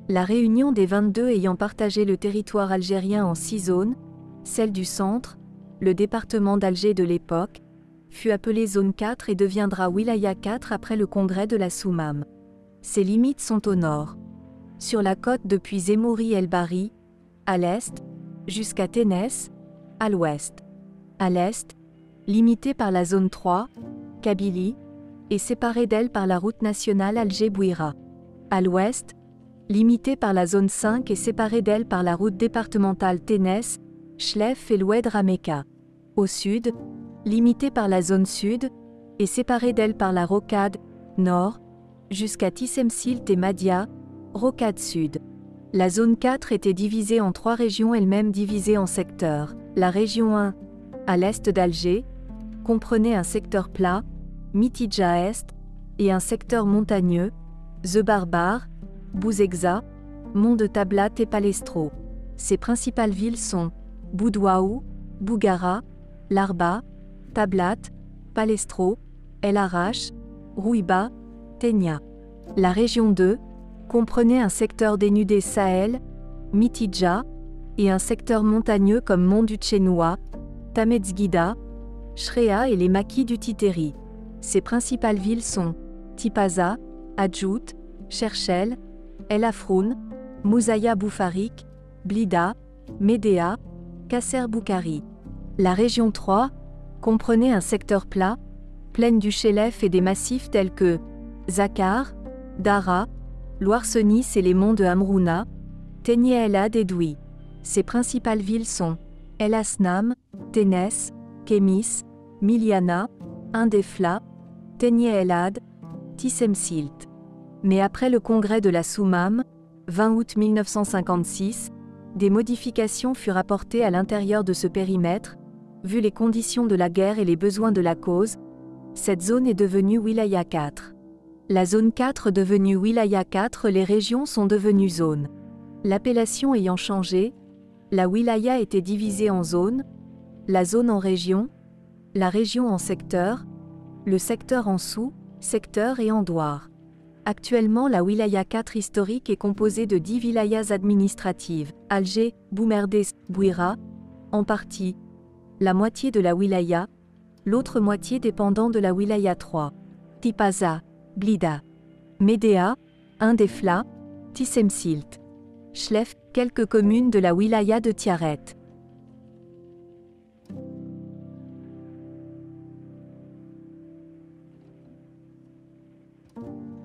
La réunion des 22 ayant partagé le territoire algérien en 6 zones, celle du centre, le département d'Alger de l'époque, fut appelée zone 4 et deviendra Wilaya 4 après le congrès de la Soumam. Ses limites sont au nord, sur la côte depuis Zemouri el-Bari, à l'est, jusqu'à Ténès, à l'ouest. À l'est, limitée par la zone 3, Kabylie, et séparée d'elle par la route nationale Alger-Bouira. À l'ouest, limitée par la zone 5 et séparée d'elle par la route départementale Ténès, Chlef et l'Oued-Rameka. Au sud, limitée par la zone sud, et séparée d'elle par la rocade nord, jusqu'à Tissemsilt et Madia, rocade sud. La zone 4 était divisée en 3 régions elles-mêmes divisées en secteurs. La région 1, à l'est d'Alger, comprenait un secteur plat, Mitidja Est, et un secteur montagneux, The Barbar, Bouzegza, Mont de Tablat et Palestro. Ses principales villes sont Boudouaou, Bougara, Larba, Tablat, Palestro, El Arash, Rouiba, Tenia. La région 2 comprenait un secteur dénudé Sahel, Mitidja, et un secteur montagneux comme Mont du Tchénoua, Tamezguida, Shrea et les maquis du Titeri. Ses principales villes sont Tipaza, Adjout, Cherchel, El Afroun, Mouzaya Boufarik, Blida, Médéa, Kasser Boukari. La région 3 comprenait un secteur plat, plaine du Chelef et des massifs tels que Zakar, Dara, Loarsenis et les monts de Amrouna, Tenié El Had et Douy. Ses principales villes sont El Asnam, Ténès, Kémis, Miliana, Indefla, Tenié El Had, Tissemsilt. Mais après le congrès de la Soumam, 20 août 1956, des modifications furent apportées à l'intérieur de ce périmètre, vu les conditions de la guerre et les besoins de la cause. Cette zone est devenue Wilaya 4. La zone 4 devenue Wilaya 4, les régions sont devenues zones. L'appellation ayant changé, la Wilaya était divisée en zones, la zone en région, la région en secteur, le secteur en sous-secteur et en douar. Actuellement, la Wilaya 4 historique est composée de 10 wilayas administratives, Alger, Boumerdès, Bouira, en partie, la moitié de la wilaya, l'autre moitié dépendant de la Wilaya 3. Tipaza, Blida, Médéa, Indefla, Tissemsilt, Chlef, quelques communes de la Wilaya de Tiaret.